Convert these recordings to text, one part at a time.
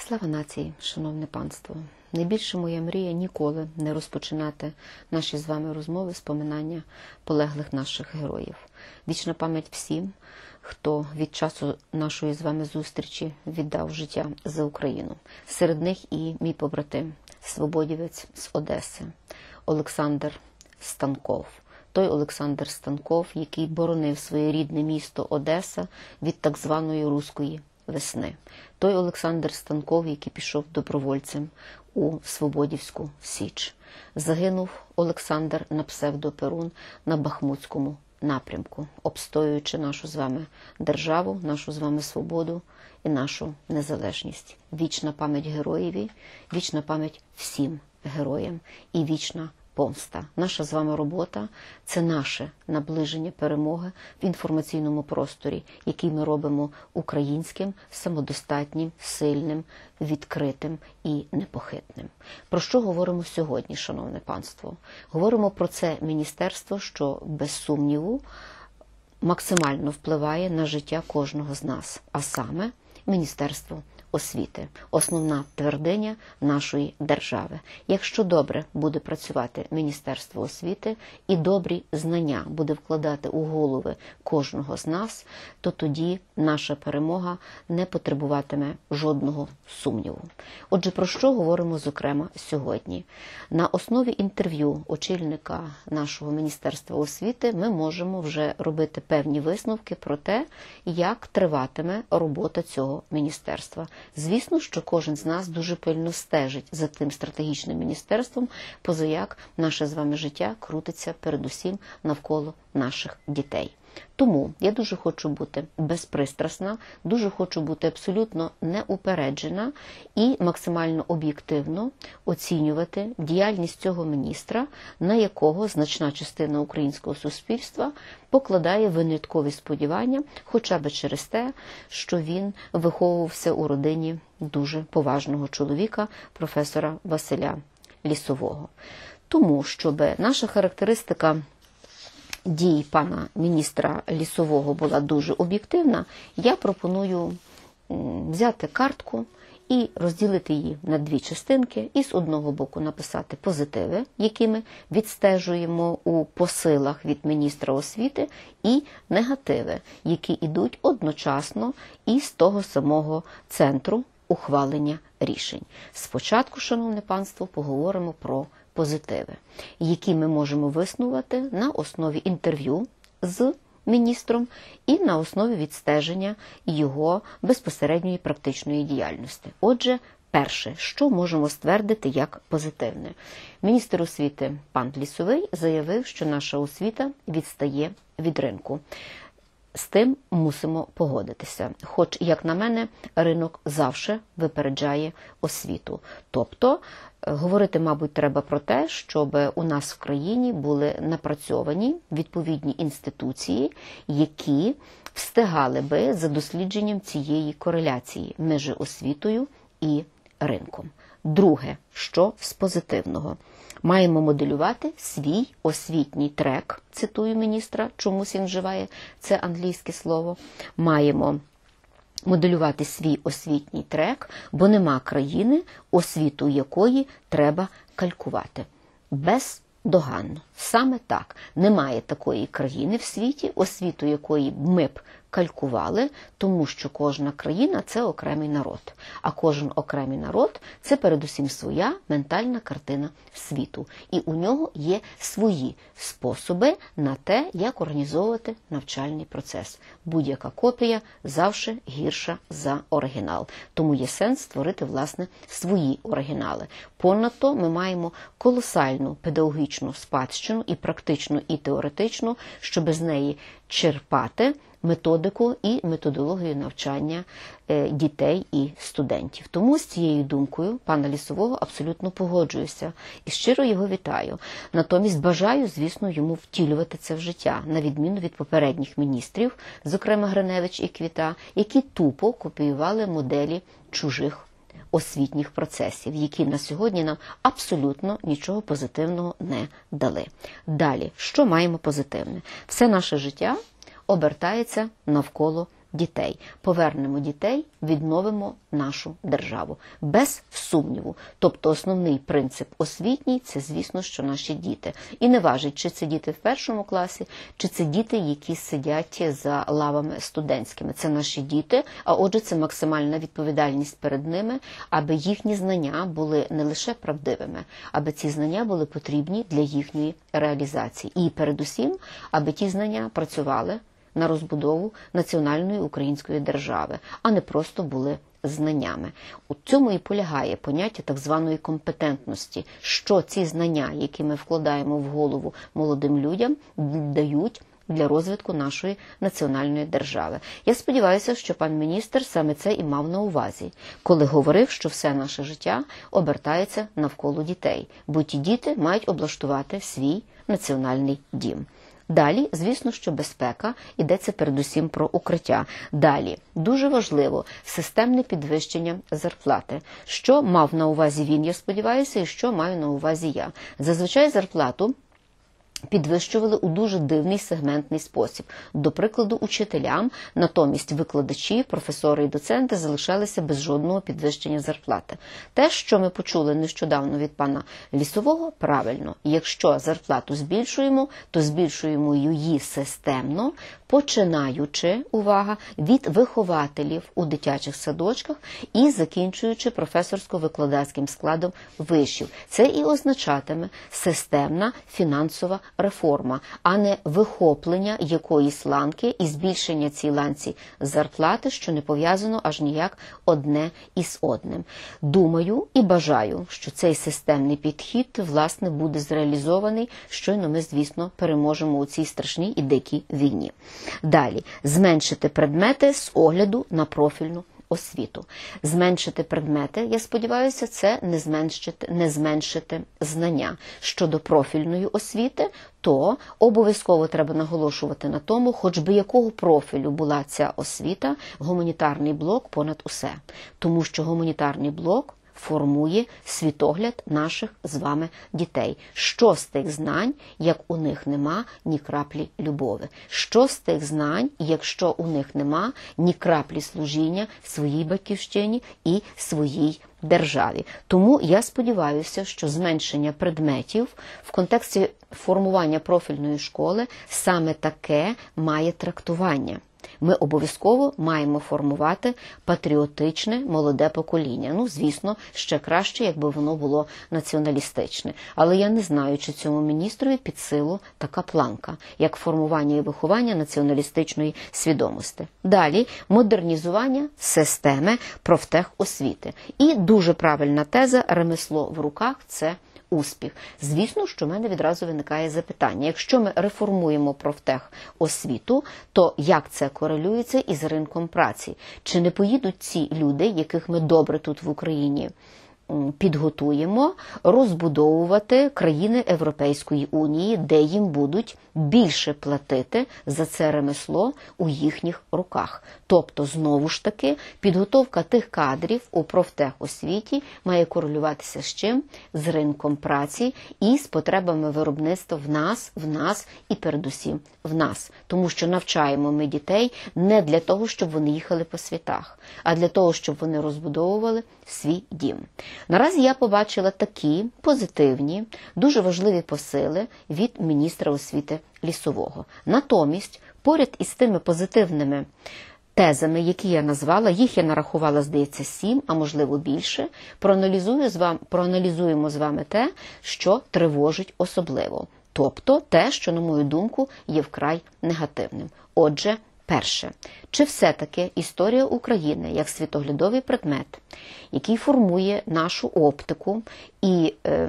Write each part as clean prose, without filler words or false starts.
Слава нації, шановне панство! Найбільша моя мрія – ніколи не розпочинати наші з вами розмови з поминання полеглих наших героїв. Вічна пам'ять всім, хто від часу нашої з вами зустрічі віддав життя за Україну. Серед них і мій побратим, свободівець з Одеси, Олександр Станков. Той Олександр Станков, який боронив своє рідне місто Одеса від так званої «Руської весни». Той Олександр Станков, який пішов добровольцем у Свободівську Січ. Загинув Олександр на псевдо-Перун на Бахмутському напрямку, обстоюючи нашу з вами державу, нашу з вами свободу і нашу незалежність. Вічна пам'ять героєві, вічна пам'ять всім героям і вічна помста. Наша з вами робота – це наше наближення перемоги в інформаційному просторі, який ми робимо українським, самодостатнім, сильним, відкритим і непохитним. Про що говоримо сьогодні, шановне панство? Говоримо про це міністерство, що, без сумніву, максимально впливає на життя кожного з нас, а саме Міністерство освіти. Основна твердиня нашої держави. Якщо добре буде працювати Міністерство освіти і добрі знання буде вкладати у голови кожного з нас, то тоді наша перемога не потребуватиме жодного сумніву. Отже, про що говоримо зокрема сьогодні? На основі інтерв'ю очільника нашого Міністерства освіти ми можемо вже робити певні висновки про те, як триватиме робота цього міністерства. Звісно, що кожен з нас дуже пильно стежить за тим стратегічним міністерством, позаяк наше з вами життя крутиться передусім навколо наших дітей. Тому я дуже хочу бути безпристрасна, дуже хочу бути абсолютно неупереджена і максимально об'єктивно оцінювати діяльність цього міністра, на якого значна частина українського суспільства покладає виняткові сподівання, хоча б через те, що він виховувався у родині дуже поважного чоловіка, професора Василя Лісового. Тому, щоб наша характеристика дій пана міністра Лісового була дуже об'єктивна, я пропоную взяти картку і розділити її на дві частинки, і з одного боку написати позитиви, які ми відстежуємо у посилах від міністра освіти, і негативи, які йдуть одночасно із того самого центру ухвалення рішень. Спочатку, шановне панство, поговоримо про позитиви, які ми можемо виснувати на основі інтерв'ю з міністром і на основі відстеження його безпосередньої практичної діяльності. Отже, перше, що можемо ствердити як позитивне. Міністр освіти пан Лісовий заявив, що наша освіта відстає від ринку. З тим мусимо погодитися. Хоч, як на мене, ринок завжди випереджає освіту. Тобто, говорити, мабуть, треба про те, щоб у нас в країні були напрацьовані відповідні інституції, які встигали би за дослідженням цієї кореляції між освітою і ринком. Друге, що з позитивного? Маємо моделювати свій освітній трек, цитую міністра, чомусь він вживає це англійське слово. Маємо моделювати свій освітній трек, бо нема країни, освіту якої треба калькувати. Бездоганно. Саме так. Немає такої країни в світі, освіту якої ми б калькували, тому що кожна країна – це окремий народ. А кожен окремий народ – це передусім своя ментальна картина світу. І у нього є свої способи на те, як організовувати навчальний процес. Будь-яка копія завжди гірша за оригінал. Тому є сенс створити, власне, свої оригінали. Понад то ми маємо колосальну педагогічну спадщину і практичну, і теоретичну, щоб з неї черпати методику і методологію навчання дітей і студентів. Тому з цією думкою пана Лісового абсолютно погоджуюся і щиро його вітаю. Натомість бажаю, звісно, йому втілювати це в життя, на відміну від попередніх міністрів, зокрема Гриневич і Квіта, які тупо копіювали моделі чужих освітніх процесів, які на сьогодні нам абсолютно нічого позитивного не дали. Далі, що маємо позитивне? Все наше життя обертається навколо дітей. Повернемо дітей, відновимо нашу державу. Без сумніву. Тобто основний принцип освітній – це, звісно, що наші діти. І не важить, чи це діти в першому класі, чи це діти, які сидять за лавами студентськими. Це наші діти, а отже, це максимальна відповідальність перед ними, аби їхні знання були не лише правдивими, аби ці знання були потрібні для їхньої реалізації. І передусім, аби ті знання працювали на розбудову національної української держави, а не просто були знаннями. У цьому і полягає поняття так званої компетентності, що ці знання, які ми вкладаємо в голову молодим людям, дають для розвитку нашої національної держави. Я сподіваюся, що пан міністр саме це і мав на увазі, коли говорив, що все наше життя обертається навколо дітей, бо ті діти мають облаштувати свій національний дім. Далі, звісно, що безпека, йдеться передусім про укриття. Далі, дуже важливо, системне підвищення зарплати. Що мав на увазі він, я сподіваюся, і що маю на увазі я. Зазвичай зарплату підвищували у дуже дивний сегментний спосіб. До прикладу, учителям, натомість викладачі, професори і доценти залишалися без жодного підвищення зарплати. Те, що ми почули нещодавно від пана Лісового, правильно. Якщо зарплату збільшуємо, то збільшуємо її системно, починаючи, увага, від вихователів у дитячих садочках і закінчуючи професорсько-викладацьким складом вишів. Це і означатиме системна фінансова реформа, а не вихоплення якоїсь ланки і збільшення цій ланці зарплати, що не пов'язано аж ніяк одне із одним. Думаю і бажаю, що цей системний підхід, власне, буде зреалізований, щойно ми, звісно, переможемо у цій страшній і дикій війні. Далі. Зменшити предмети з огляду на профільну освіту. Зменшити предмети, я сподіваюся, це не зменшити знання. Щодо профільної освіти, то обов'язково треба наголошувати на тому, хоч би якого профілю була ця освіта, гуманітарний блок понад усе. Тому що гуманітарний блок формує світогляд наших з вами дітей. Що з тих знань, як у них нема ні краплі любові? Що з тих знань, якщо у них нема ні краплі служіння своїй батьківщині і своїй державі? Тому я сподіваюся, що зменшення предметів в контексті формування профільної школи саме таке має трактування. Ми обов'язково маємо формувати патріотичне молоде покоління. Ну, звісно, ще краще, якби воно було націоналістичне. Але я не знаю, чи цьому міністрові під силу така планка, як формування і виховання націоналістичної свідомості. Далі – модернізування системи профтехосвіти. І дуже правильна теза – ремесло в руках – це успіх. Звісно, що в мене відразу виникає запитання. Якщо ми реформуємо профтехосвіту, то як це корелюється із ринком праці? Чи не поїдуть ці люди, яких ми добре тут в Україні підготуємо, розбудовувати країни Європейської Унії, де їм будуть більше платити за це ремесло у їхніх руках. Тобто, знову ж таки, підготовка тих кадрів у профтехосвіті має корелюватися з чим? З ринком праці і з потребами виробництва в нас і передусім в нас. Тому що навчаємо ми дітей не для того, щоб вони їхали по світах, а для того, щоб вони розбудовували свій дім. Наразі я побачила такі позитивні, дуже важливі посили від міністра освіти Лісового. Натомість, поряд із тими позитивними тезами, які я назвала, їх я нарахувала, здається, 7, а можливо більше, проаналізуємо з вами те, що тривожить особливо. Тобто те, що, на мою думку, є вкрай негативним. Отже, перше. Чи все-таки історія України як світоглядовий предмет, який формує нашу оптику і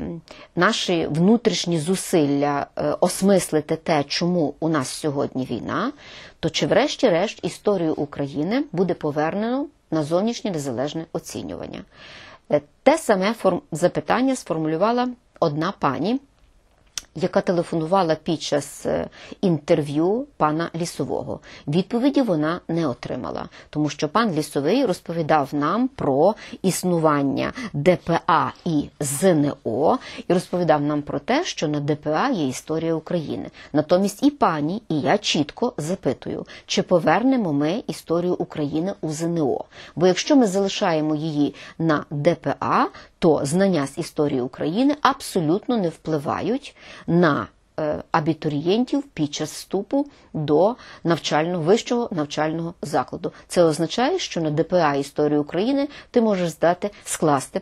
наші внутрішні зусилля осмислити те, чому у нас сьогодні війна, то чи врешті-решт історію України буде повернено на зовнішнє незалежне оцінювання? Те саме запитання сформулювала одна пані яка телефонувала під час інтерв'ю пана Лісового. Відповіді вона не отримала, тому що пан Лісовий розповідав нам про існування ДПА і ЗНО, і розповідав нам про те, що на ДПА є історія України. Натомість і пані, і я чітко запитую, чи повернемо ми історію України у ЗНО. Бо якщо ми залишаємо її на ДПА, то знання з історії України абсолютно не впливають на абітурієнтів під час вступу до вищого навчального закладу. Це означає, що на ДПА історії України ти можеш скласти,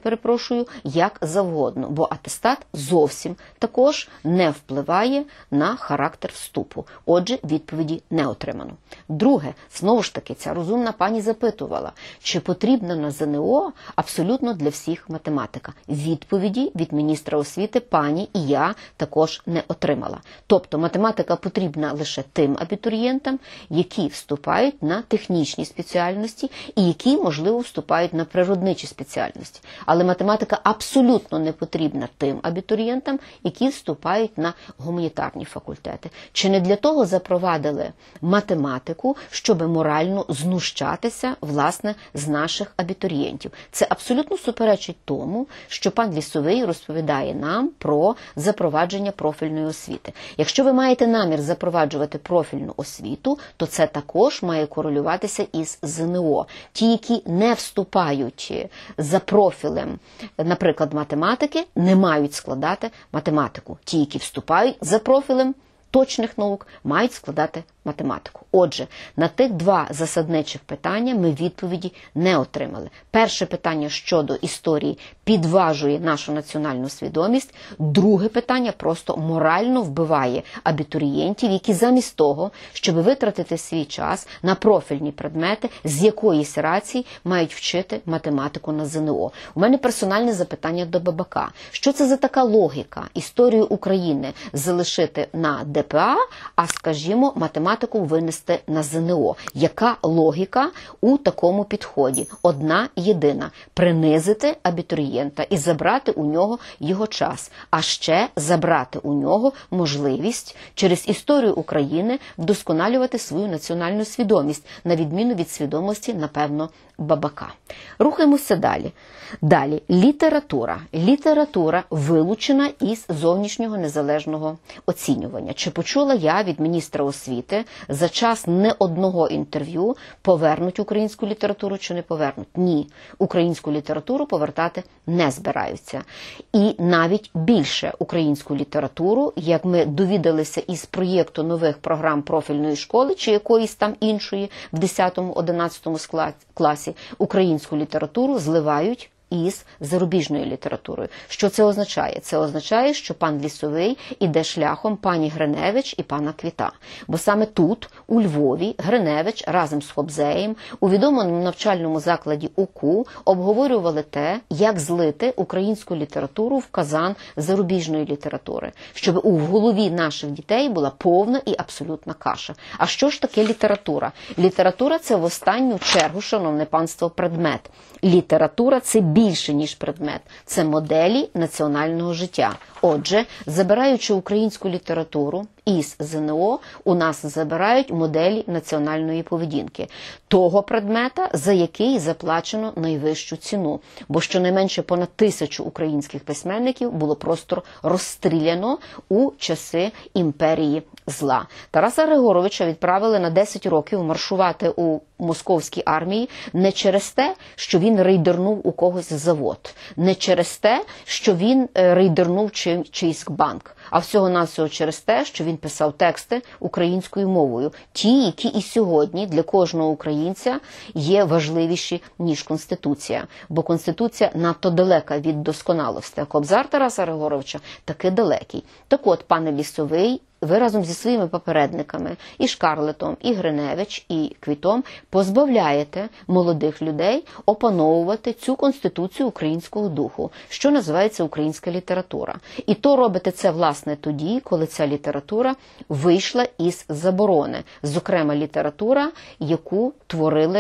як завгодно, бо атестат зовсім також не впливає на характер вступу. Отже, відповіді не отримано. Друге, знову ж таки, ця розумна пані запитувала, чи потрібна на ЗНО абсолютно для всіх математика. Відповіді від міністра освіти пані і я також не отримала. Тобто математика потрібна лише тим абітурієнтам, які вступають на технічні спеціальності і які, можливо, вступають на природничі спеціальності. Але математика абсолютно не потрібна тим абітурієнтам, які вступають на гуманітарні факультети. Чи не для того запровадили математику, щоб морально знущатися, власне, з наших абітурієнтів? Це абсолютно суперечить тому, що пан Лісовий розповідає нам про запровадження профільної освіти. Якщо ви маєте намір запроваджувати профільну освіту, то це також має корелюватися із ЗНО. Ті, які не вступають за профілем, наприклад, математики, не мають складати математику. Ті, які вступають за профілем точних наук, мають складати математику. Отже, на тих два засадничих питання ми відповіді не отримали. Перше питання щодо історії підважує нашу національну свідомість. Друге питання просто морально вбиває абітурієнтів, які замість того, щоб витратити свій час на профільні предмети, з якоїсь рації мають вчити математику на ЗНО. У мене персональне запитання до Бабака. Що це за така логіка? Історію України залишити на ДПА, а, скажімо, математику винести на ЗНО. Яка логіка у такому підході? Одна єдина – принизити абітурієнта і забрати у нього його час, а ще забрати у нього можливість через історію України вдосконалювати свою національну свідомість, на відміну від свідомості, напевно, Бабака. Рухаємося далі. Далі. Література. Література вилучена із зовнішнього незалежного оцінювання. Чи почула я від міністра освіти за час не одного інтерв'ю, повернуть українську літературу чи не повернуть? Ні. Українську літературу повертати не збираються. І навіть більше українську літературу, як ми довідалися із проєкту нових програм профільної школи чи якоїсь там іншої в 10-11 класі, українську літературу зливають із зарубіжною літературою. Що це означає? Це означає, що пан Лісовий іде шляхом пані Гриневич і пана Квіта. Бо саме тут, у Львові, Гриневич разом з Хобзеєм у відомому навчальному закладі УКУ обговорювали те, як злити українську літературу в казан зарубіжної літератури, щоб у голові наших дітей була повна і абсолютна каша. А що ж таке література? Література – це в останню чергу, шановне панство, предмет. Література – це більше, ніж предмет. Це моделі національного життя. Отже, забираючи українську літературу із ЗНО, у нас забирають моделі національної поведінки. Того предмета, за який заплачено найвищу ціну. Бо щонайменше понад 1000 українських письменників було просто розстріляно у часи імперії зла. Тараса Григоровича відправили на 10 років маршувати у московській армії не через те, що він рейдернув у когось завод, не через те, що він рейдернув чийсь банк, а всього-навсього через те, що він писав тексти українською мовою. Ті, які і сьогодні для кожного українця є важливіші, ніж Конституція. Бо Конституція надто далека від досконалості, а Кобзар Тараса Григоровича таки далекий. Так от, пане Лісовий, ви разом зі своїми попередниками, і Шкарлетом, і Гриневич, і Квітом, позбавляєте молодих людей опановувати цю конституцію українського духу, що називається українська література. І то робите це, власне, тоді, коли ця література вийшла із заборони. Зокрема, література, яку творили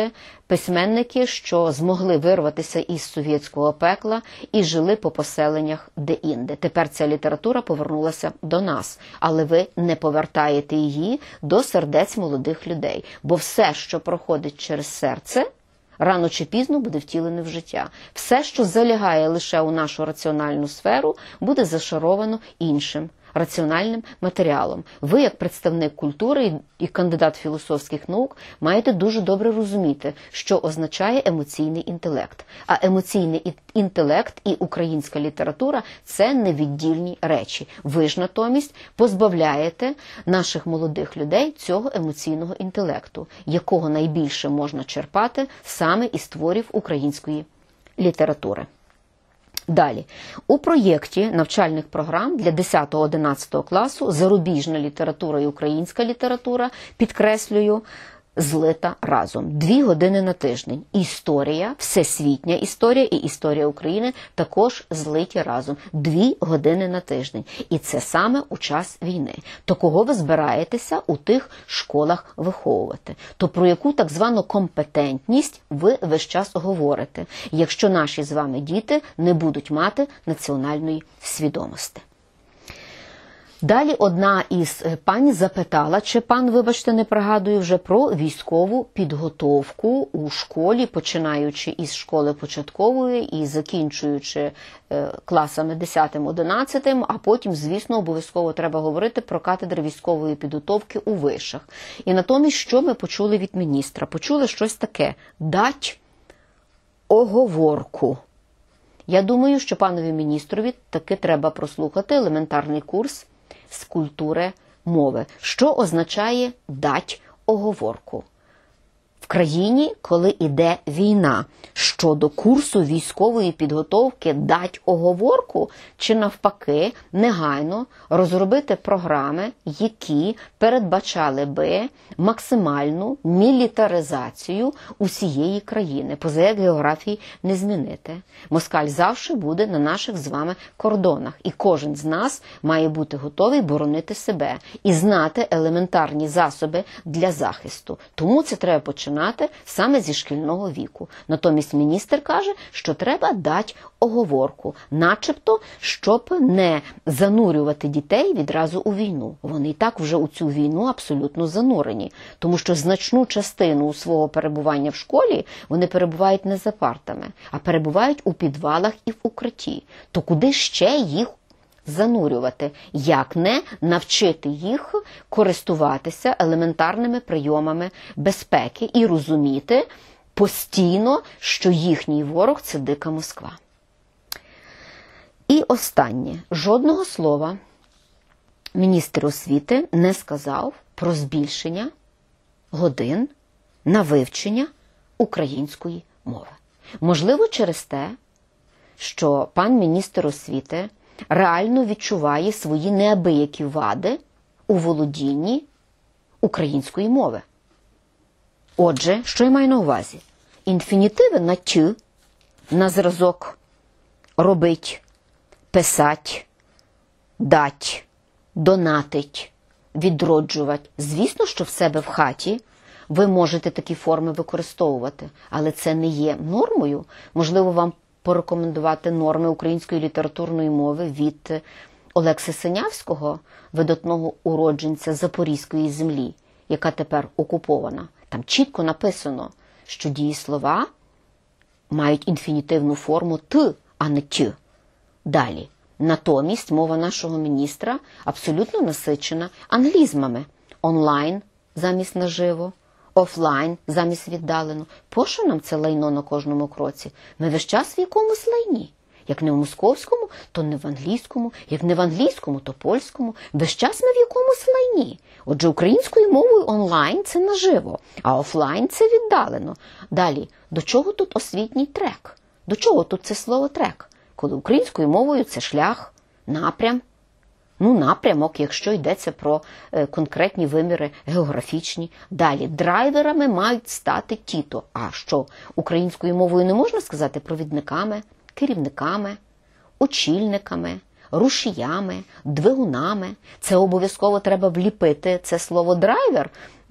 письменники, що змогли вирватися із совєтського пекла і жили по поселеннях де-інде. Тепер ця література повернулася до нас, але ви не повертаєте її до сердець молодих людей, бо все, що проходить через серце, рано чи пізно буде втілене в життя. Все, що залягає лише у нашу раціональну сферу, буде зашаровано іншим раціональним матеріалом. Ви, як представник культури і кандидат філософських наук, маєте дуже добре розуміти, що означає емоційний інтелект. А емоційний інтелект і українська література – це невіддільні речі. Ви ж натомість позбавляєте наших молодих людей цього емоційного інтелекту, якого найбільше можна черпати саме із творів української літератури. Далі. У проєкті навчальних програм для 10-11 класу зарубіжна література і українська література, підкреслюю, злита разом. 2 години на тиждень. Історія, всесвітня історія і історія України також злиті разом. 2 години на тиждень. І це саме у час війни. То кого ви збираєтеся у тих школах виховувати? То про яку так звану компетентність ви весь час говорите, якщо наші з вами діти не будуть мати національної свідомості? Далі одна із пані запитала, чи пан, вибачте, не пригадую, вже про військову підготовку у школі, починаючи із школи початкової і закінчуючи класами 10-11, а потім, звісно, обов'язково треба говорити про кафедри військової підготовки у вишах. І натомість, що ми почули від міністра? Почули щось таке – дать оговорку. Я думаю, що панові міністрові таки треба прослухати елементарний курс з культури мови. Що означає дать оговорку? В країні, коли йде війна, щодо курсу військової підготовки дать оговорку, чи навпаки негайно розробити програми, які передбачали би максимальну мілітаризацію усієї країни, поза як географії не змінити. Москаль завжди буде на наших з вами кордонах, і кожен з нас має бути готовий боронити себе і знати елементарні засоби для захисту. Тому це треба починати саме зі шкільного віку. Натомість міністр каже, що треба дати оговорку, начебто, щоб не занурювати дітей відразу у війну. Вони і так вже у цю війну абсолютно занурені, тому що значну частину свого перебування в школі вони перебувають не за партами, а перебувають у підвалах і в укритті. То куди ще їх занурювати, як не навчити їх користуватися елементарними прийомами безпеки і розуміти постійно, що їхній ворог – це дика Москва. І останнє. Жодного слова міністр освіти не сказав про збільшення годин на вивчення української мови. Можливо, через те, що пан міністр освіти реально відчуває свої неабиякі вади у володінні української мови. Отже, що я маю на увазі? Інфінітиви на «тю», на зразок «робить», «писать», «дать», «донатить», «відроджувати». Звісно, що в себе в хаті ви можете такі форми використовувати, але це не є нормою. Можливо, вам порекомендувати норми української літературної мови від Олекси Синявського, видатного уродженця Запорізької землі, яка тепер окупована. Там чітко написано, що дієслова мають інфінітивну форму «т», а не «ть». Далі. Натомість мова нашого міністра абсолютно насичена англізмами. Онлайн замість наживо, офлайн замість віддалено. Пощо нам це лайно на кожному кроці? Ми весь час в якомусь лайні. Як не в московському, то не в англійському, як не в англійському, то польському. Весь час ми в якомусь лайні. Отже, українською мовою онлайн – це наживо, а офлайн – це віддалено. Далі, до чого тут освітній трек? До чого тут це слово трек? Коли українською мовою це шлях, напрям. Ну, напрямок, якщо йдеться про конкретні виміри географічні. Далі, драйверами мають стати ті-то. А що, українською мовою не можна сказати провідниками, керівниками, очільниками, рушіями, двигунами? Це обов'язково треба вліпити, це слово драйвер,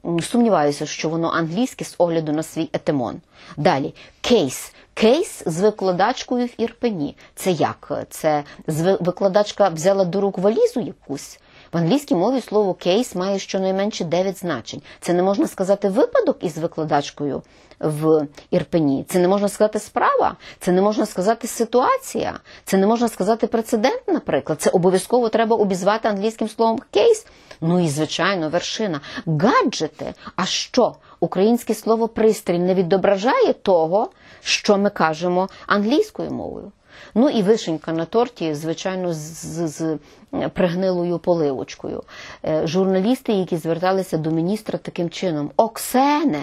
сумніваюся, що воно англійське з огляду на свій етимон. Далі. Кейс. Кейс з викладачкою в Ірпені. Це як? Це викладачка взяла до рук валізу якусь? В англійській мові слово кейс має щонайменше 9 значень. Це не можна сказати випадок із викладачкою в Ірпені. Це не можна сказати справа. Це не можна сказати ситуація. Це не можна сказати прецедент, наприклад. Це обов'язково треба обізвати англійським словом кейс. Ну і, звичайно, вершина. Гаджети. А що? Українське слово пристрій не відображає того, що ми кажемо англійською мовою. Ну і вишенька на торті, звичайно, з пригнилою поливочкою. Журналісти, які зверталися до міністра таким чином: «Оксене,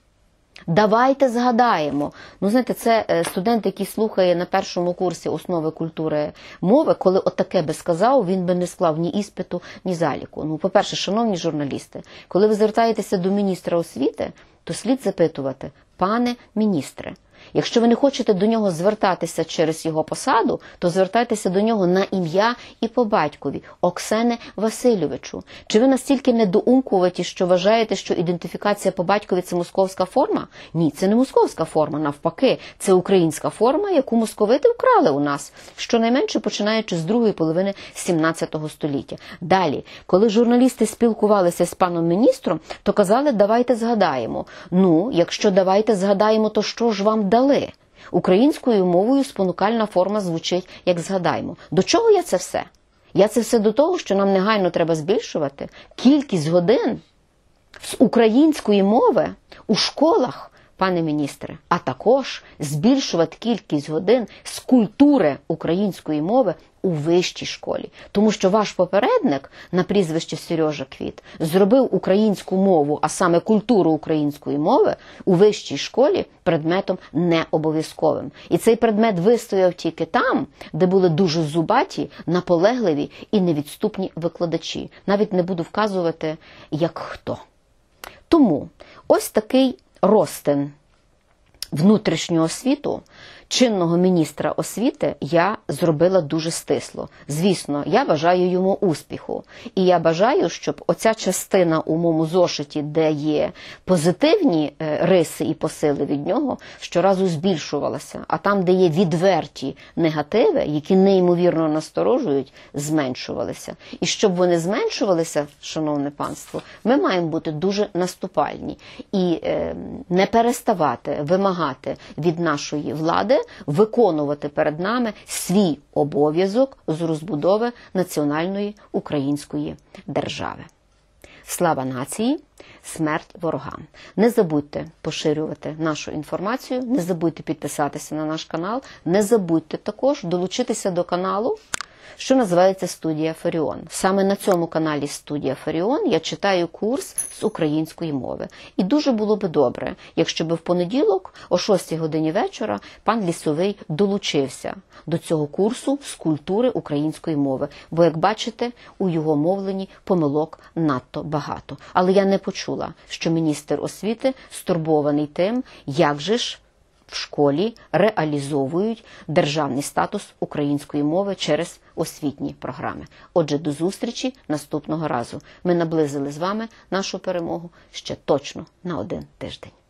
давайте згадаємо». Ну, знаєте, це студент, який слухає на першому курсі основи культури мови, коли отаке би сказав, він би не склав ні іспиту, ні заліку. Ну, по-перше, шановні журналісти, коли ви звертаєтеся до міністра освіти, то слід запитувати: «Пане міністре, якщо ви не хочете до нього звертатися через його посаду, то звертайтеся до нього на ім'я і по батькові: Оксене Васильовичу. Чи ви настільки недоумкуваті, що вважаєте, що ідентифікація по батькові – це московська форма? Ні, це не московська форма, навпаки. Це українська форма, яку московити вкрали у нас, щонайменше починаючи з другої половини 17 століття. Далі, коли журналісти спілкувалися з паном міністром, то казали: «Давайте згадаємо». Ну, якщо давайте згадаємо, то що ж вам дали? Українською мовою спонукальна форма звучить як «згадаймо». До чого я це все? Я це все до того, що нам негайно треба збільшувати кількість годин з української мови у школах, пане міністре, а також збільшувати кількість годин з культури української мови у вищій школі. Тому що ваш попередник на прізвище Сережа Квіт зробив українську мову, а саме культуру української мови, у вищій школі предметом необов'язковим. І цей предмет вистояв тільки там, де були дуже зубаті, наполегливі і невідступні викладачі. Навіть не буду вказувати, як хто. Тому ось такий розтин внутрішнього світу чинного міністра освіти я зробила дуже стисло. Звісно, я бажаю йому успіху. І я бажаю, щоб оця частина у моєму зошиті, де є позитивні риси і посили від нього, щоразу збільшувалася. А там, де є відверті негативи, які неймовірно насторожують, зменшувалися. І щоб вони зменшувалися, шановне панство, ми маємо бути дуже наступальні. І не переставати вимагати від нашої влади виконувати перед нами свій обов'язок з розбудови національної української держави. Слава нації, смерть ворогам. Не забудьте поширювати нашу інформацію, не забудьте підписатися на наш канал, не забудьте також долучитися до каналу, що називається «Студія Фаріон». Саме на цьому каналі «Студія Фаріон» я читаю курс з української мови. І дуже було би добре, якщо б в понеділок о 6 годині вечора пан Лісовий долучився до цього курсу з культури української мови. Бо, як бачите, у його мовленні помилок надто багато. Але я не почула, що міністр освіти стурбований тим, як же ж в школі реалізовують державний статус української мови через освітні програми. Отже, до зустрічі наступного разу. Ми наблизили з вами нашу перемогу ще точно на 1 тиждень.